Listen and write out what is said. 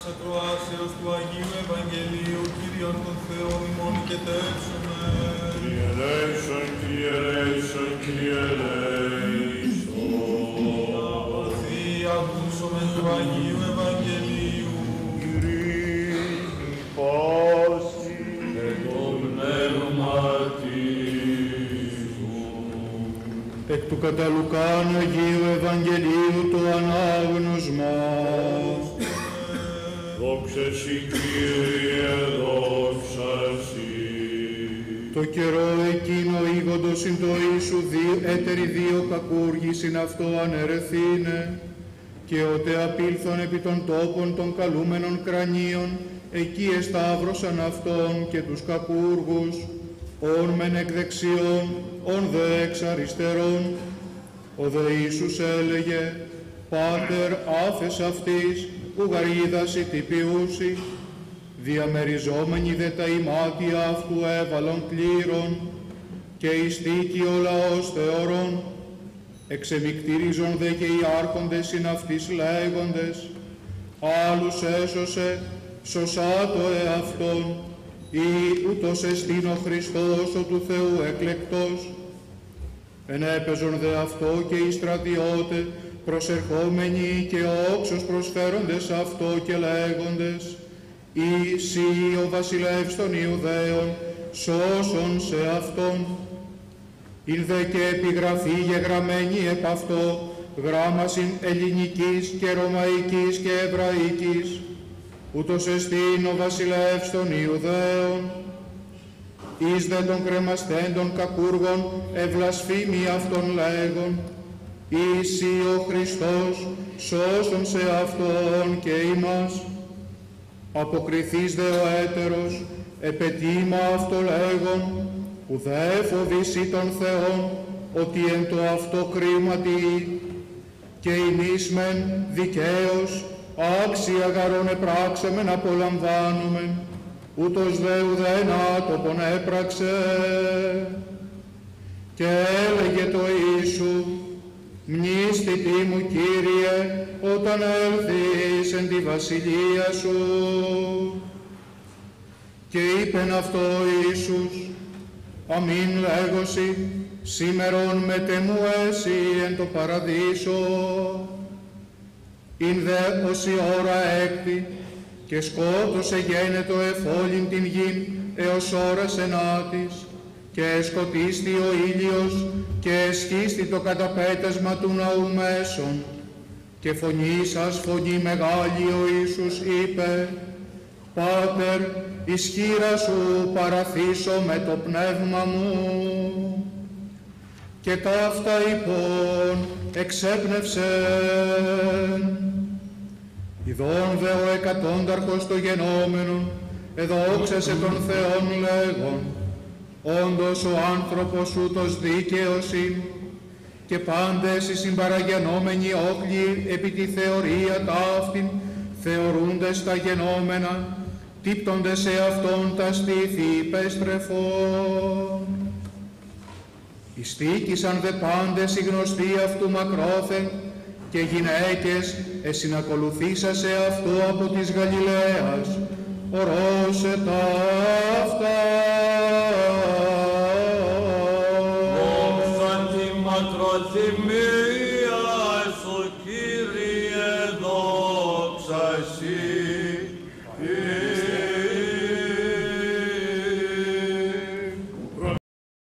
Ακροάσεως του Αγίου Ευαγγελίου, Κύριον των Θεών ημών και τέψουμε. Kyrie eleison, Kyrie eleison, Kyrie eleison. Αγωθή ακούσομεν του Αγίου Ευαγγελίου. Kyrie πάση εν το πνεύματι σου. Εκ του κατά Λουκάν Αγίου Ευαγγελίου το ανάγνωσμα. Δόξα σοι, Κύριε, δόξα σοι. Το καιρό εκείνο ήγοντος συν το Ιησού έτεροι δύο κακούργοι συν αυτό ανερεθήνε, και ότε απήλθον επί των τόπων των καλούμενων κρανίων, εκεί εσταύρωσαν αυτόν και τους κακούργους, ον μεν εκ δεξιών, ον δε εξ αριστερών. Ο δε Ιησούς έλεγε, Πάτερ, άφες αυτής, ουγαρίδαση τι ποιούσι, διαμεριζόμενοι δε τα ημάτια αυτού έβαλον κλήρων, και ειστήκει ο λαός θεωρών, εξεμικτήριζον δε και οι άρχοντες συν αυτής λέγοντες, άλλους έσωσε, σωσά το εαυτόν, ή ούτως εστίν ο Χριστός ο του Θεού εκλεκτός. Ενέπαιζον δε αυτό και οι στρατιώτε, προσερχόμενοι και όξος προσφέροντες αυτό και λέγοντες, «Ή σύ ο βασιλεύς των Ιουδαίων, σώσον σε αυτόν». Ήλθε και επιγραφή γεγραμμένη επ' αυτό, γράμμασιν ελληνικής και ρωμαϊκής και εβραϊκής, ούτως εστίν ο βασιλεύς των Ιουδαίων. Εις δε των κρεμαστέντων κακούργων ευλασφήμοι αυτον λέγον, «Είσαι ο Χριστός, σώσον σε αυτόν και ημάς». Αποκριθείς δε ο έτερος, επετήμα αυτό λέγον, ουδέ φοβήσει των Θεών, ότι εν το αυτό κρίματι, και ημείς μεν δικαίως, άξια γαρών επράξαμεν απολαμβάνομεν, ούτως δε ουδέν άτοπον έπραξε. Και έλεγε το Ιησού, «Μνήστητη μου, Κύριε, όταν έλθεις εν τη βασιλεία σου». Και είπεν αυτό ο Ιησούς, «Αμήν λέγωσι, σήμερον μετεμού έσυ εν το παραδείσο». Ειν δε ως η ώρα έκτη, και σκότος εγένετο εφόλην την γην έως ώρας ενάτης, και σκοτίστη ο ήλιος, και εσχίστη το καταπέτασμα του ναού μέσων. Και φωνή σας φωνή μεγάλη ο Ιησούς είπε, «Πάτερ, εις χείρα σου παραθήσω με το πνεύμα μου». Και ταύτα υπόν εξέπνευσε. Ιδών δε ο εκατόνταρχος το γενόμενον, εδόξασε τον Θεόν λέγον, «Όντως ο άνθρωπος ούτως δίκαιος είναι, και πάντες οι συμπαραγενόμενοι όχλοι επί τη θεωρία ταύτην, θεωρούντες τα γενόμενα, τύπτονται σε αυτόν τα στήθη υπέστρεφον. Ιστήκησαν δε πάντες οι γνωστοί αυτού μακρόθεν, και γυναίκες εσυνακολουθήσασε αυτού από της Γαλιλαίας, ορώσε ταύτα.